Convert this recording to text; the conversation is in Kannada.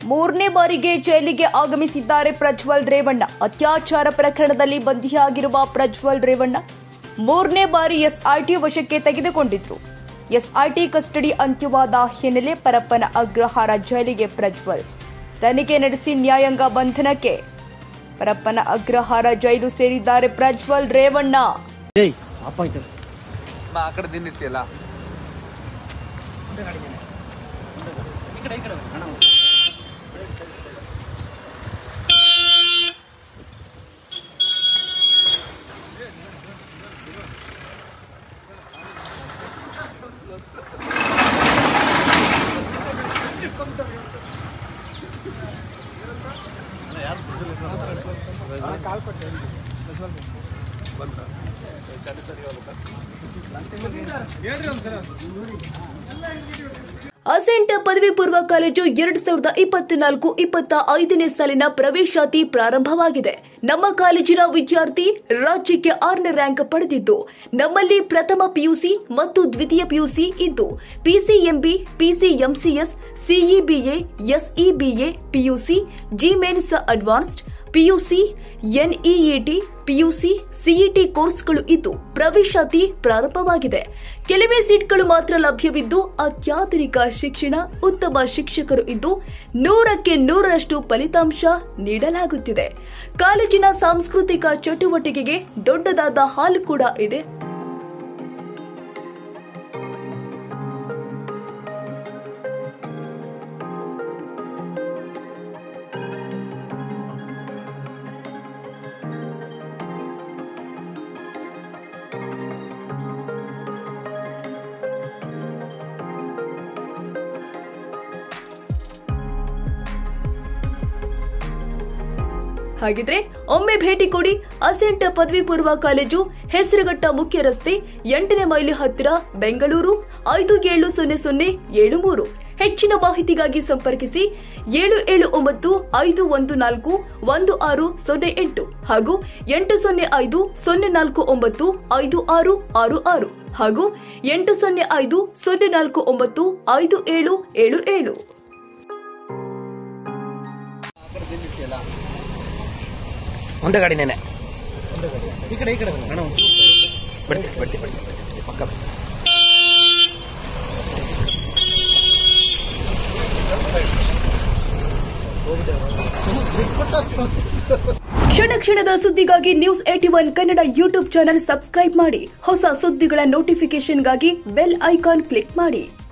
ಮೂರನೇ ಬಾರಿಗೆ ಜೈಲಿಗೆ ಆಗಮಿಸಿದ್ದಾರೆ ಪ್ರಜ್ವಲ್ ರೇವಣ್ಣ. ಅತ್ಯಾಚಾರ ಪ್ರಕರಣದಲ್ಲಿ ಬಂಧಿಯಾಗಿರುವ ಪ್ರಜ್ವಲ್ ರೇವಣ್ಣ ಮೂರನೇ ಬಾರಿ ಎಸ್ಐಟಿ ವಶಕ್ಕೆ ತೆಗೆದುಕೊಂಡಿದ್ರು. ಎಸ್ಐಟಿ ಕಸ್ಟಡಿ ಅಂತ್ಯವಾದ ಹಿನ್ನೆಲೆ ಪರಪ್ಪನ ಅಗ್ರಹಾರ ಜೈಲಿಗೆ ಪ್ರಜ್ವಲ್ ತನಿಖೆ ನಡೆಸಿ ನ್ಯಾಯಾಂಗ ಬಂಧನಕ್ಕೆ ಪರಪ್ಪನ ಅಗ್ರಹಾರ ಜೈಲು ಸೇರಿದ್ದಾರೆ ಪ್ರಜ್ವಲ್ ರೇವಣ್ಣ. ಅಸೆಂಟ್ ಪದವಿ ಪೂರ್ವ ಕಾಲೇಜು 2024-25ನೇ ಸಾಲಿನ ಪ್ರವೇಶಾತಿ ಪ್ರಾರಂಭವಾಗಿದೆ. ನಮ್ಮ ಕಾಲೇಜಿನ ವಿದ್ಯಾರ್ಥಿ ರಾಜ್ಯಕ್ಕೆ 6ನೇ ರ್ಯಾಂಕ್ ಪಡೆದಿದ್ದು, ನಮ್ಮಲ್ಲಿ ಪ್ರಥಮ ಪಿಯುಸಿ ಮತ್ತು ದ್ವಿತೀಯ ಪಿಯುಸಿ ಇದ್ದು, PCMB, PCMCS, CEBA, SEBA, PUC, JEE Mains advanced, PUC, NEET, PUC, CET ಕೋರ್ಸ್ಗಳು ಇದ್ದು ಪ್ರವೇಶಾತಿ ಪ್ರಾರಂಭವಾಗಿದೆ. ಕೆಲವೇ ಸೀಟ್ಗಳು ಮಾತ್ರ ಲಭ್ಯವಿದ್ದು ಅತ್ಯಾಧುನಿಕ ಶಿಕ್ಷಣ, ಉತ್ತಮ ಶಿಕ್ಷಕರು ಇದ್ದು 100ಕ್ಕೆ 100ರಷ್ಟು ಫಲಿತಾಂಶ ನೀಡಲಾಗುತ್ತಿದೆ. ಕಾಲೇಜಿನ ಸಾಂಸ್ಕೃತಿಕ ಚಟುವಟಿಕೆಗೆ ದೊಡ್ಡದಾದ ಹಾಲ್ ಕೂಡ ಇದೆ. ಹಾಗಿದ್ರೆ ಒಮ್ಮೆ ಭೇಟಿ ಕೊಡಿ. ಅಸೆಂಟ್ ಪದವಿ ಪೂರ್ವ ಕಾಲೇಜು, ಹೆಸರುಘಟ್ಟ ಮುಖ್ಯ ರಸ್ತೆ, 8ನೇ ಮೈಲಿ ಹತ್ತಿರ, ಬೆಂಗಳೂರು 570073. ಹೆಚ್ಚಿನ ಮಾಹಿತಿಗಾಗಿ ಸಂಪರ್ಕಿಸಿ 7795141608 ಹಾಗೂ 805-049-5666 ಹಾಗೂ 805-049-5777. ಒಂದೇ ಗಾಡಿನೇನೆ ಈ ಕಡೆ ಬರ್ತೀವಿ ಪಕ್ಕ. ಕ್ಷಣ ಕ್ಷಣದ ಸುದ್ದಿಗಾಗಿ news 81 Kannada YouTube channel subscribe ಮಾಡಿ. ಹೊಸ ಸುದ್ದಿಗಳ ನೋಟಿಫಿಕೇಶನ್ಗಾಗಿ ಬೆಲ್ ಐಕಾನ್ ಕ್ಲಿಕ್ ಮಾಡಿ.